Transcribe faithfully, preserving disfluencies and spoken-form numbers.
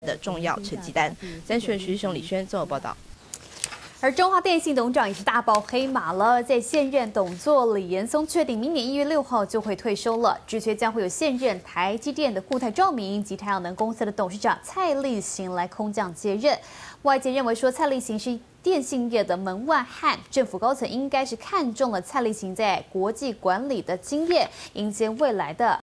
的重要成绩单。三选徐雄、李轩综合报道。 而中华电信董事长也是大爆黑马了，在现任董座李延松确定明年一月六号就会退休了，职缺将会有现任台积电的固态照明及太阳能公司的董事长蔡力行来空降接任。外界认为说蔡力行是电信业的门外汉，政府高层应该是看中了蔡力行在国际管理的经验，迎接未来的。